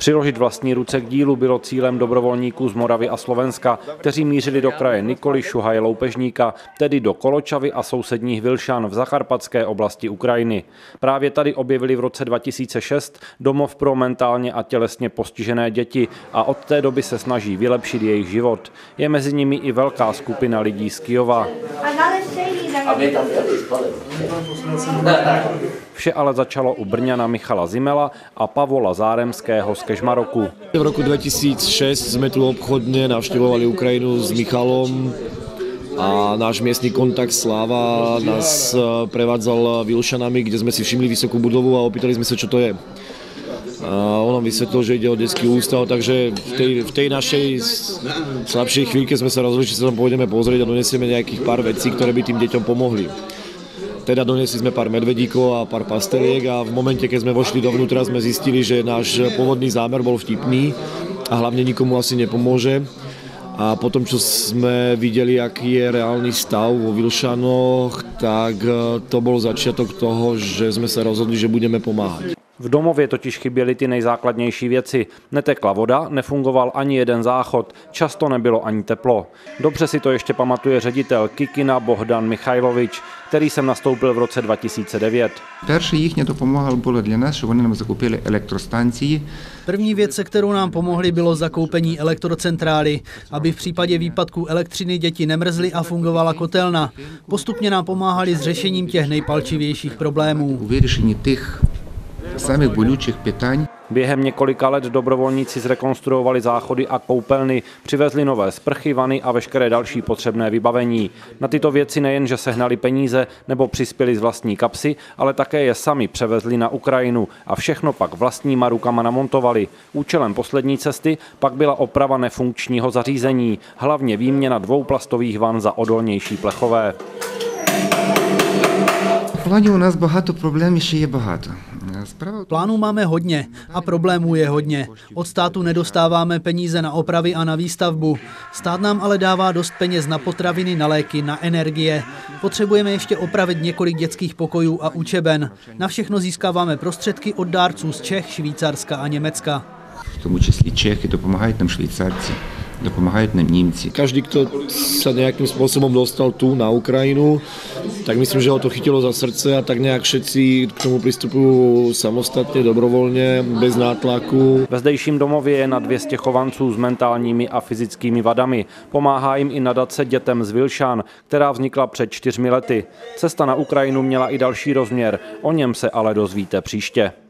Přiložit vlastní ruce k dílu bylo cílem dobrovolníků z Moravy a Slovenska, kteří mířili do kraje Nikoly, Šuhaje, Loupežníka, tedy do Koločavy a sousedních Vilšan v zakarpatské oblasti Ukrajiny. Právě tady objevili v roce 2006 domov pro mentálně a tělesně postižené děti a od té doby se snaží vylepšit jejich život. Je mezi nimi i velká skupina lidí z Kyjova. Vše ale začalo u Brňana Michala Zimela a Pavola Záremského z Kežmaroku. V roku 2006 jsme tu obchodně navštěvovali Ukrajinu s Michalom a náš miestny kontakt Sláva nás prevádzal Vilšanami, kde jsme si všimli vysokou budovu a opýtali jsme se, čo to je. A on nám vysvetlil, že ide o detský ústav, takže v tej našej slabšej chvíľke sme sa rozhodli, že sa tam pôjdeme pozrieť a donesieme nejakých pár vecí, ktoré by tým deťom pomohli. Teda donesli sme pár medvedíkov a pár pasteliek a v momente, keď sme vošli dovnútra, sme zistili, že náš pôvodný zámer bol vtipný a hlavne nikomu asi nepomôže. A potom, čo sme videli, aký je reálny stav vo Vilšanoch, tak to bol začiatok toho, že sme sa rozhodli, že budeme pomáhať. V domově totiž chyběly ty nejzákladnější věci. Netekla voda, nefungoval ani jeden záchod, často nebylo ani teplo. Dobře si to ještě pamatuje ředitel Kikina Bohdan Michajlovič, který sem nastoupil v roce 2009. Перша їхня допомога була для нас, що вони нам закупили електростанції. První věc, se kterou nám pomohli, bylo zakoupení elektrocentrály, aby v případě výpadku elektřiny děti nemrzly a fungovala kotelna. Postupně nám pomáhali s řešením těch nejpalčivějších problémů. У вирішенні тих самих болючих питань. Během několika let dobrovolníci zrekonstruovali záchody a koupelny, přivezli nové sprchy, vany a veškeré další potřebné vybavení. Na tyto věci nejen, že sehnali peníze nebo přispěli z vlastní kapsy, ale také je sami převezli na Ukrajinu a všechno pak vlastníma rukama namontovali. Účelem poslední cesty pak byla oprava nefunkčního zařízení, hlavně výměna 2 plastových van za odolnější plechové. В плані у нас багато проблем, ще є багато. Plánů máme hodně a problémů je hodně. Od státu nedostáváme peníze na opravy a na výstavbu. Stát nám ale dává dost peněz na potraviny, na léky, na energie. Potřebujeme ještě opravit několik dětských pokojů a učeben. Na všechno získáváme prostředky od dárců z Čech, Švýcarska a Německa. В тому числі Чехи допомагають нам швейцарці, допомагають нам німці. Každý, kto sa nejakým spôsobom dostal tu na Ukrajinu, tak myslím, že ho to chytilo za srdce a tak nejak všetci k tomu pristupujú samostatne, dobrovoľne, bez nátlaku. Ve zdejším domově je na 200 chovanců s mentálními a fyzickými vadami. Pomáhá jim i nadace Dětem z Vilšan, která vznikla před 4 lety. Cesta na Ukrajinu měla i další rozměr, o něm se ale dozvíte příště.